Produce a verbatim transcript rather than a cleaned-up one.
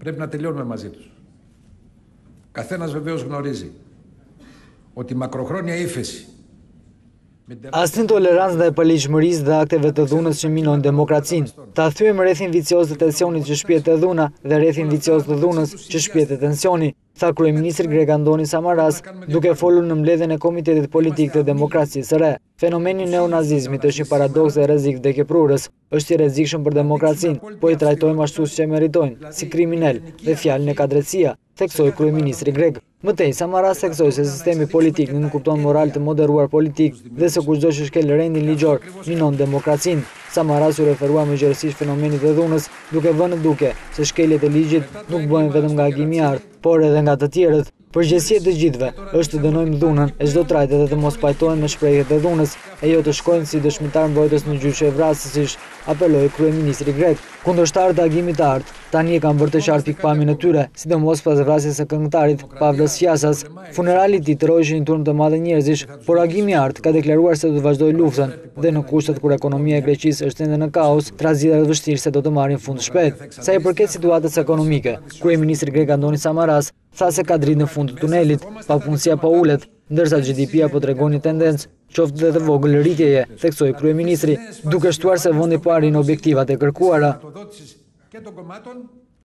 Πρέπει να τελειώνουμε μαζί τους. Καθένας βεβαίως γνωρίζει ότι η μακροχρόνια ύφεση. Asnjë tolerancë ndaj paligjshmërisë dhe akteve të dhunës që minojnë demokracinë. Ta thyem rrethin vicioz të tensionit që shpjet e dhuna dhe rrethin vicioz të dhunës që shpjet e tensioni, tha kryeministri grek Andoni Samaras, duke folur në mbledhjen e Komitetit Politik të Demokracisë së Re. Fenomeni neonazizmit është një paradoks dhe rrezik vdekjeprurës, është i rrezikshëm për demokracinë, po i trajtojmë ashtu siç e meritojnë, si kriminal dhe fjalën e ka drejtësia, theksoi kryeministri grek. Mëtej, Samaras theksoi se sistemi politik nuk kupton moral të moderuar politik dhe se kushdo që shkel rendin ligjor minon demokracinë. Samaras u referua më gjerësisht fenomenit e dhunës, duke vënë duke se shkeljet e ligjit nuk bëhen vetëm nga agimi i artë, por edhe nga të tjerët. Përgjegjësia e të gjithëve është të dënojmë dhunën e çdo trajte dhe të mos pajtohen me shprehjet e dhunës, e jo të shkojnë si dëshmitar mbrojtës në gjyqe vrasësish, apeloi kryeministri grek. Kundërshtarët e agimit të artë tani e kanë bërë të qartë pikpamjen e tyre, sidomos pas vrasjes së këngëtarit Pavlos Fiasas. Funerali i tij tërheqi një turm të madh njerëzish, por agimi i artë ka deklaruar se do të vazhdojë luftën dhe në kushtet kur ekonomia e Greqisë është ende në kaos, trazjedhat vështirë se do të marrin fund shpejt. Sa i përket situatës ekonomike, kryeministri grek Andoni Samaras tha se ka dritë në fund të tunelit, papunësia po ulet, ndërsa G D P-ja po tregon një tendencë, qoftë dhe të vogël rritjeje, theksoi kryeministri, duke shtuar se vendi po arrin objektivat e kërkuara.